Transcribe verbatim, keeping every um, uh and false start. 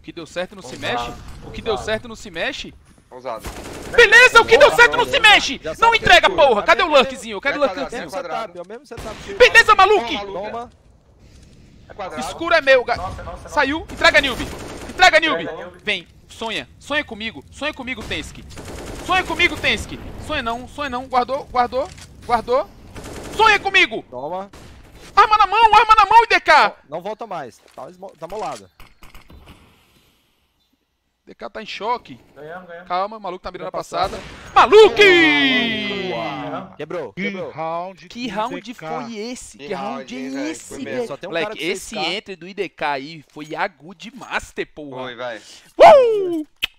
que deu certo não se mexe? O que deu certo não se mexe? Ousado. Beleza, o que deu certo não se mexe! Não entrega, porra! Cadê o Lurkzinho? Eu quero o Quadrado, Lurkzinho. é quadrado. É o mesmo setup. Beleza, maluco! Toma. É quadrado. Escuro é meu. ga- Nossa, nossa, nossa. Saiu. Entrega, Nilby. Entrega, Nilby. Entrega, Nilby. Vem. Sonha. Sonha comigo. Sonha comigo, Tensk. Sonha comigo, Tensk. Sonha não. Sonha não. Guardou. Guardou. Guardou. Sonha comigo. Toma. Arma na mão. Arma na mão, I D K. Não volta mais. Tá, esmo- tá molado. I D K tá em choque. Ganhamos, ganhamos. Calma, o maluco tá mirando a Passada. passada. Maluco! Ganhamos. Quebrou, Que quebrou. round. Que do round I D K. foi esse? Que Que round round, hein, é velho? esse, Foi mesmo. velho? Só tem um cara Moleque, de esse seis K. entre do I D K aí foi a Good Master, porra. Foi, vai. Uh!